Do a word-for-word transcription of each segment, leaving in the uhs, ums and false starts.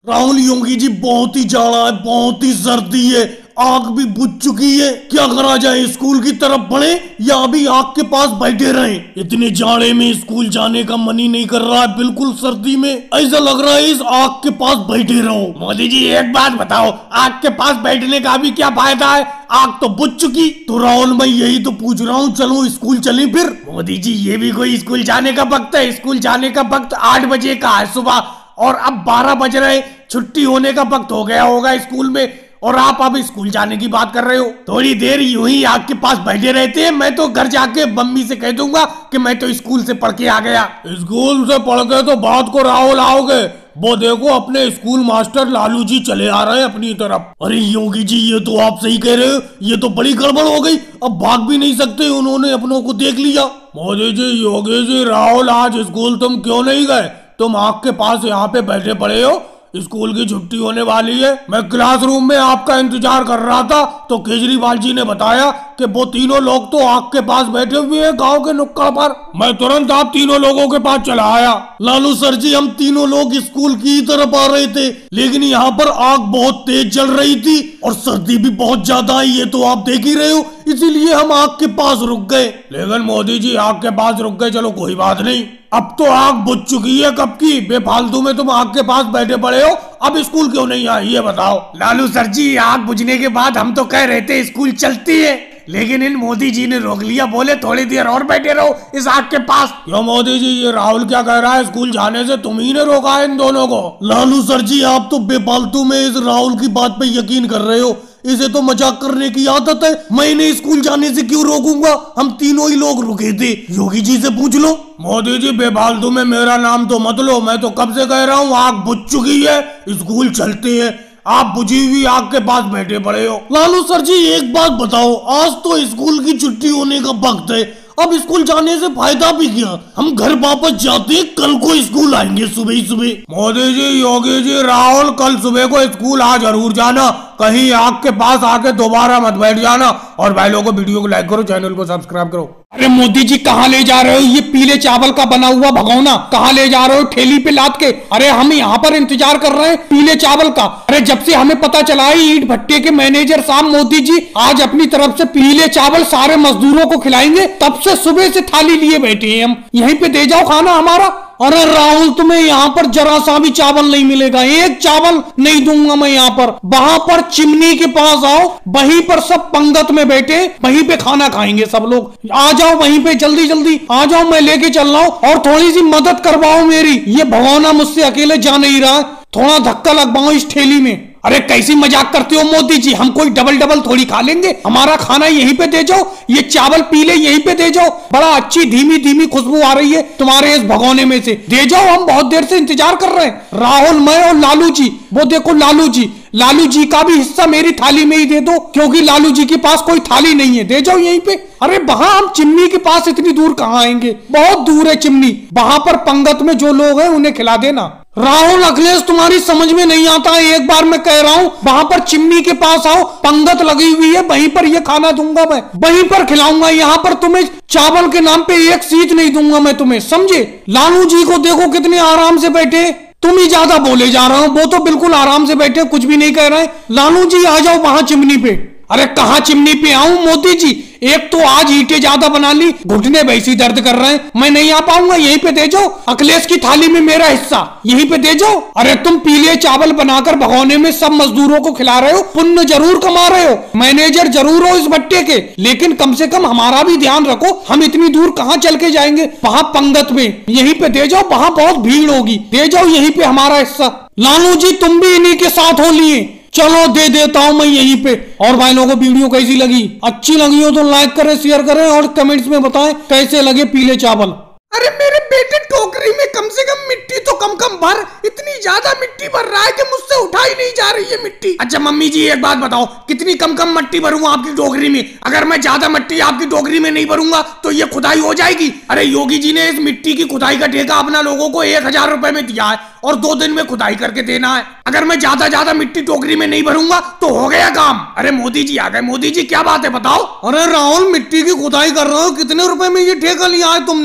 राहुल, योगी जी बहुत ही जाड़ा है, बहुत ही सर्दी है, आग भी बुझ चुकी है। क्या करा जाए, स्कूल की तरफ बढ़े या अभी आग के पास बैठे रहें? इतने जाड़े में स्कूल जाने का मन ही नहीं कर रहा है। बिल्कुल सर्दी में ऐसा लग रहा है इस आग के पास बैठे रहो। मोदी जी एक बात बताओ, आग के पास बैठने का भी क्या फायदा है? आग तो बुझ चुकी। तो राहुल, मैं यही तो पूछ रहा हूँ, चलो स्कूल चले फिर। मोदी जी ये भी कोई स्कूल जाने का वक्त है? स्कूल जाने का वक्त आठ बजे का है सुबह, और अब बारह बज रहे, छुट्टी होने का वक्त हो गया होगा स्कूल में, और आप अब स्कूल जाने की बात कर रहे हो। थोड़ी देर यूं ही आग के पास बैठे रहते हैं। मैं तो घर जाके मम्मी से कह दूंगा कि मैं तो स्कूल से पढ़ के आ गया। स्कूल से पढ़ के तो बात को राहुल आओगे, वो देखो अपने स्कूल मास्टर लालू जी चले आ रहे हैं अपनी तरफ। अरे योगी जी, ये तो आप सही कह रहे हो, ये तो बड़ी गड़बड़ हो गई। अब भाग भी नहीं सकते, उन्होंने अपनों को देख लिया। मोदी जी, योगी जी, राहुल आज स्कूल तुम क्यों नहीं गए? तुम आग के पास यहाँ पे बैठे पड़े हो, स्कूल की छुट्टी होने वाली है। मैं क्लासरूम में आपका इंतजार कर रहा था तो केजरीवाल जी ने बताया कि वो तीनों लोग तो आग के पास बैठे हुए हैं गांव के नुक्कड़ पर। मैं तुरंत आप तीनों लोगों के पास चला आया। लालू सर जी, हम तीनों लोग स्कूल की तरफ आ रहे थे, लेकिन यहाँ पर आग बहुत तेज जल रही थी और सर्दी भी बहुत ज्यादा है, ये तो आप देख ही रहे हो, इसीलिए हम आग के पास रुक गए। लेकिन मोदी जी, आग के पास रुक गए, चलो कोई बात नहीं, अब तो आग बुझ चुकी है कब की। बेफालतू में तुम आग के पास बैठे पड़े हो, अब स्कूल क्यों नहीं आए ये बताओ। लालू सर जी, आग बुझने के बाद हम तो कह रहे थे स्कूल चलती है, लेकिन इन मोदी जी ने रोक लिया, बोले थोड़ी देर और बैठे रहो इस आग के पास। क्यों मोदी जी, ये राहुल क्या कह रहा है, स्कूल जाने से तुम ही ने रोका है इन दोनों को। लालू सर जी, आप तो बेफालतू में इस राहुल की बात पे यकीन कर रहे हो, इसे तो मजाक करने की आदत है। मैंने स्कूल जाने से क्यों रोकूंगा, हम तीनों ही लोग रुके थे, योगी जी से पूछ लो। मोदी जी, बेफालतू में मेरा नाम तो मत लो, मैं तो कब से कह रहा हूँ आग बुझ चुकी है, स्कूल चलते हैं, आप बुझी हुई आग के पास बैठे पड़े हो। लालू सर जी, एक बात बताओ, आज तो स्कूल की छुट्टी होने का वक्त है, अब स्कूल जाने से फायदा भी क्या, हम घर वापस जाते हैं, कल को स्कूल आएंगे सुबह ही सुबह। मोदी जी, योगी जी, राहुल, कल सुबह को स्कूल आ जरूर जाना, कहीं आग के पास आके दोबारा मत बैठ जाना। और भाई लोगों को वीडियो को लाइक करो, चैनल को सब्सक्राइब करो। अरे मोदी जी, कहाँ ले जा रहे हो ये पीले चावल का बना हुआ भगोना, कहाँ ले जा रहे हो ठेली पे लाद के? अरे हम यहाँ पर इंतजार कर रहे हैं पीले चावल का। अरे जब से हमें पता चला है ईंट भट्टे के मैनेजर साहब मोदी जी आज अपनी तरफ से पीले चावल सारे मजदूरों को खिलाएंगे, तब से सुबह से थाली लिए बैठे हैं हम, यहीं पे दे जाओ खाना हमारा। अरे राहुल, तुम्हें यहाँ पर जरा सा भी चावल नहीं मिलेगा, एक चावल नहीं दूंगा मैं यहाँ पर। वहां पर चिमनी के पास आओ, वहीं पर सब पंगत में बैठे, वहीं पे खाना खाएंगे सब लोग। आ जाओ वहीं पे, जल्दी जल्दी आ जाओ, मैं लेके चल रहा हूँ, और थोड़ी सी मदद करवाओ मेरी, ये भगवाना मुझसे अकेले जा नहीं रहा, थोड़ा धक्का लगवाओ इस ठेली में। अरे कैसी मजाक करते हो मोदी जी, हम कोई डबल डबल थोड़ी खा लेंगे, हमारा खाना यहीं पे दे जाओ, ये चावल पीले यहीं पे दे जाओ, बड़ा अच्छी धीमी धीमी खुशबू आ रही है तुम्हारे इस भगोने में से, दे जाओ, हम बहुत देर से इंतजार कर रहे हैं। राहुल, मैं और लालू जी, वो देखो लालू जी, लालू जी का भी हिस्सा मेरी थाली में ही दे दो, क्योंकि लालू जी के पास कोई थाली नहीं है, दे जाओ यहीं पे। अरे वहां हम चिमनी के पास इतनी दूर कहाँ आएंगे, बहुत दूर है चिमनी, वहां पर पंगत में जो लोग हैं उन्हें खिला देना। राहुल, अखिलेश, तुम्हारी समझ में नहीं आता है, एक बार मैं कह रहा हूँ वहां पर चिमनी के पास आओ, पंगत लगी हुई है, वहीं पर ये खाना दूंगा मैं, वहीं पर खिलाऊंगा, यहाँ पर तुम्हें चावल के नाम पे एक सीट नहीं दूंगा मैं तुम्हें, समझे? लालू जी को देखो कितने आराम से बैठे, तुम ही ज्यादा बोले जा रहे हो, वो तो बिल्कुल आराम से बैठे, कुछ भी नहीं कह रहे। लालू जी आ जाओ वहां चिमनी पे। अरे कहाँ चिमनी पे आऊं मोदी जी, एक तो आज ईंटें ज्यादा बना ली, घुटने वैसे ही दर्द कर रहे हैं, मैं नहीं आ पाऊंगा, यहीं पे दे जाओ, अखिलेश की थाली में मेरा हिस्सा यहीं पे दे जाओ। अरे तुम पीले चावल बनाकर भगोने में सब मजदूरों को खिला रहे हो, पुण्य जरूर कमा रहे हो, मैनेजर जरूर हो इस भट्टे के, लेकिन कम से कम हमारा भी ध्यान रखो, हम इतनी दूर कहाँ चल के जाएंगे, वहां पंगत में यहीं पे दे जाओ, वहां बहुत भीड़ होगी, दे जाओ यहीं पे हमारा हिस्सा। लालू जी, तुम भी इन्हीं के साथ हो लिए, चलो दे देता हूं मैं यहीं पे। और भाई लोगों को वीडियो कैसी लगी, अच्छी लगी हो तो लाइक करें, शेयर करें, और कमेंट्स में बताएं कैसे लगे पीले चावल। अरे मेरे बेटे, टोकरी में कम से कम मिट्टी तो कम कम भर, इतनी ज्यादा मिट्टी भर रहा है कि मुझसे उठाई नहीं जा रही है मिट्टी। अच्छा मम्मी जी, एक बात बताओ, कितनी कम कम मिट्टी भरूंगा आपकी टोकरी में? अगर मैं ज्यादा मिट्टी आपकी टोकरी में नहीं भरूंगा तो ये खुदाई हो जाएगी। अरे योगी जी ने इस मिट्टी की खुदाई का ठेका अपना लोगों को एक हजार रुपए में दिया है, और दो दिन में खुदाई करके देना है। अगर मैं ज्यादा ज्यादा मिट्टी टोकरी में नहीं भरूंगा तो हो गया काम। अरे मोदी जी आ गए। मोदी जी क्या बात है बताओ। अरे राहुल, मिट्टी की खुदाई कर रहे हो, कितने रुपए में ये ठेका लिया है तुमने?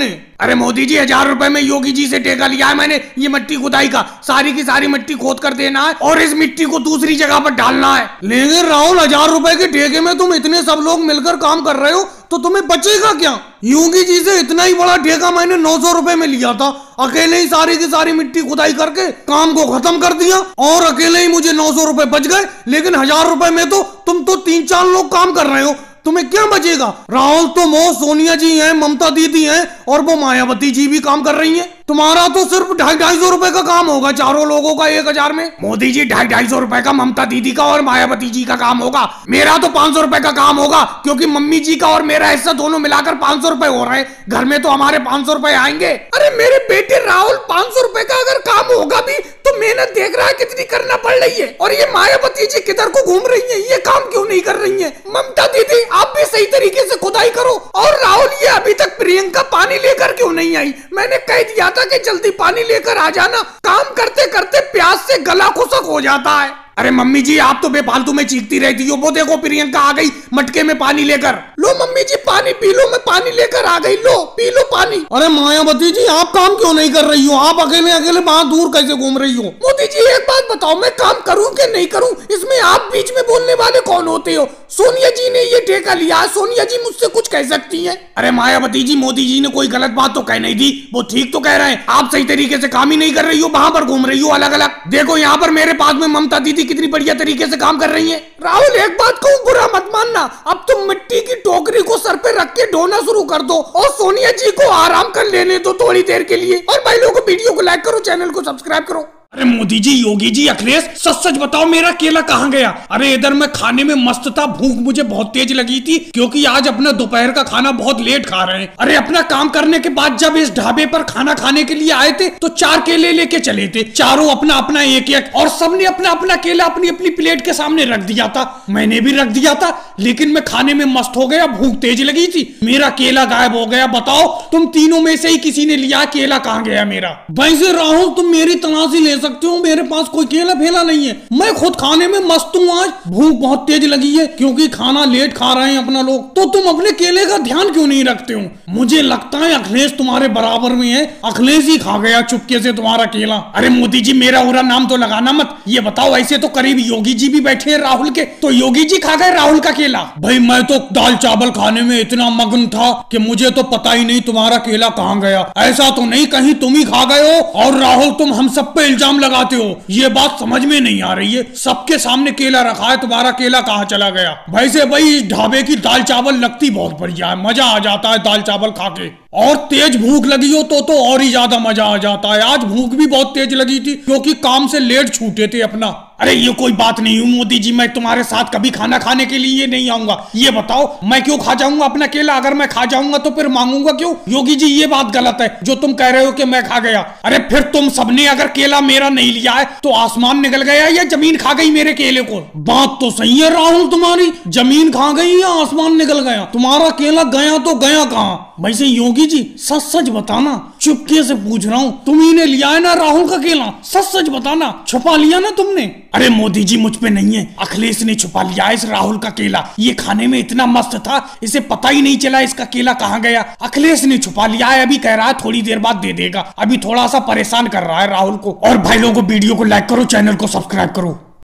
अरे मोदी जी हजार रुपए में योगी जी से ठेका लिया है मैंने ये मिट्टी खुदाई का, सारी की सारी मिट्टी खोद कर देना है और इस मिट्टी को दूसरी जगह पर डालना है। लेकिन राहुल हजार रुपए के ठेके में तुम इतने सब लोग मिलकर काम कर रहे हो तो तुम्हें बचेगा क्या? योगी जी से इतना ही बड़ा ठेका मैंने नौ सौ रुपए में लिया था, अकेले ही सारी की सारी मिट्टी खुदाई करके काम को खत्म कर दिया और अकेले ही मुझे नौ सौ रुपए बच गए। लेकिन हजार रुपए में तो तुम तो तीन चार लोग काम कर रहे हो, तुम्हें क्या बचेगा? राहुल तो वो सोनिया जी हैं, ममता दीदी हैं और वो मायावती जी भी काम कर रही हैं। तुम्हारा तो सिर्फ ढाई ढाई सौ रुपए का काम होगा चारों लोगों का एक हजार में। मोदी जी ढाई ढाई सौ रुपए का ममता दीदी का और मायावती जी का काम होगा, मेरा तो पांच सौ रुपए का काम होगा क्योंकि मम्मी जी का और मेरा हिस्सा दोनों मिलाकर पांच सौ रुपए हो रहे हैं। घर में तो हमारे पांच सौ रुपए आएंगे। अरे मेरे बेटे राहुल पांच सौ रुपए का अगर काम होगा भी तो मेहनत देख रहा है कितनी करना पड़ रही है। और ये मायावती जी किधर को घूम रही है, ये काम क्यों नहीं कर रही है? ममता दीदी आप भी सही तरीके से खुदाई करो। और राहुल ये अभी तक प्रियंका पानी लेकर क्यों नहीं आई? मैंने कह दिया था कि जल्दी पानी लेकर आ जाना, काम करते करते प्यास से गला खुशक हो जाता है। अरे मम्मी जी आप तो बेफालतू में चीखती रहती हो। वो देखो प्रियंका आ गई मटके में पानी लेकर। लो मम्मी जी पानी पी लो, मैं पानी लेकर आ गई, लो पी लो पानी। अरे मायावती जी आप काम क्यों नहीं कर रही हो? आप अकेले अकेले वहां दूर कैसे घूम रही हो? मोदी जी एक बात बताओ, मैं काम करूं कि नहीं करूं, इसमें आप बीच में बोलने वाले कौन होते हो? सोनिया जी ने ये ठेका लिया, सोनिया जी मुझसे कुछ कह सकती हैं? अरे मायावती जी मोदी जी ने कोई गलत बात तो कह नहीं दी, वो ठीक तो कह रहे हैं। आप सही तरीके से काम ही नहीं कर रही हो, वहां पर घूम रही हो अलग अलग। देखो यहाँ पर मेरे पास में ममता दीदी कितनी बढ़िया तरीके से काम कर रही है। राहुल एक बात कहूं, बुरा मत मानना, अब तुम मिट्टी की टोकरी को सर पे रख के ढोना शुरू कर दो और सोनिया जी को आराम कर लेने दो थोड़ी देर के लिए। और भाई लोगों को वीडियो को लाइक करो, चैनल को सब्सक्राइब करो। अरे मोदी जी, योगी जी, अखिलेश, सच सच बताओ मेरा केला कहाँ गया? अरे इधर मैं खाने में मस्त था, भूख मुझे बहुत तेज लगी थी क्योंकि आज अपना दोपहर का खाना बहुत लेट खा रहे हैं। अरे अपना काम करने के बाद जब इस ढाबे पर खाना खाने के लिए आए थे तो चार केले लेके चले थे, चारों अपना अपना एक एक, और सबने अपना अपना केला अपनी अपनी प्लेट के सामने रख दिया था। मैंने भी रख दिया था लेकिन मैं खाने में मस्त हो गया, भूख तेज लगी थी, मेरा केला गायब हो गया। बताओ तुम तीनों में से ही किसी ने लिया, केला कहाँ गया मेरा? वैसे राहुल तुम मेरी तलाशी ले सकते हो, मेरे पास कोई केला फेला नहीं है, मैं खुद खाने में मस्त हूँ। आज भूख बहुत तेज लगी है क्योंकि खाना लेट खा रहे हैं अपना लोग, तो तुम अपने केले का ध्यान क्यों नहीं रखते हो? मुझे लगता है अखिलेश तुम्हारे बराबर में है, अखिलेश ही खा गया चुपके से तुम्हारा केला। अरे मोदी जी मेरा पूरा नाम तो लगाना मत। ये बताओ ऐसे तो करीब योगी जी भी बैठे हैं राहुल के, तो योगी जी खा गए राहुल का केला? भाई मैं तो दाल चावल खाने में इतना मग्न था कि मुझे तो पता ही नहीं तुम्हारा केला कहाँ गया। ऐसा तो नहीं कहीं तुम ही खा गए हो? और राहुल तुम हम सब पे इल्जाम लगाते हो, ये बात समझ में नहीं आ रही है। सबके सामने केला रखा है, तुम्हारा केला कहाँ चला गया? वैसे भाई इस ढाबे की दाल चावल लगती बहुत बढ़िया है, मजा आ जाता है दाल चावल खा के, और तेज भूख लगी हो तो तो और ही ज्यादा मजा आ जाता है। आज भूख भी बहुत तेज लगी थी क्योंकि काम से लेट छूटे थे अपना। अरे ये कोई बात नहीं हुई मोदी जी, मैं तुम्हारे साथ कभी खाना खाने के लिए नहीं आऊंगा। ये बताओ मैं क्यों खा जाऊंगा अपना केला? अगर मैं खा जाऊंगा तो फिर मांगूंगा क्यों? योगी जी ये बात गलत है जो तुम कह रहे हो कि मैं खा गया। अरे फिर तुम सबने अगर केला मेरा नहीं लिया है तो आसमान निकल गया या जमीन खा गई मेरे केले को? बात तो सही है राहुल तुम्हारी, जमीन खा गई या आसमान निकल गया? तुम्हारा केला गया तो गया कहाँ? वैसे योगी जी सच सच बताना, चुपके से पूछ रहा हूँ, तुम ही ने लिया है ना राहुल का केला? सच सच बताना, छुपा लिया ना तुमने? अरे मोदी जी मुझ पे नहीं है, अखिलेश ने छुपा लिया है इस राहुल का केला। ये खाने में इतना मस्त था इसे पता ही नहीं चला इसका केला कहाँ गया। अखिलेश ने छुपा लिया है, अभी कह रहा है थोड़ी देर बाद दे देगा, अभी थोड़ा सा परेशान कर रहा है राहुल को। और भाई लोगों को वीडियो को लाइक करो, चैनल को सब्सक्राइब करो।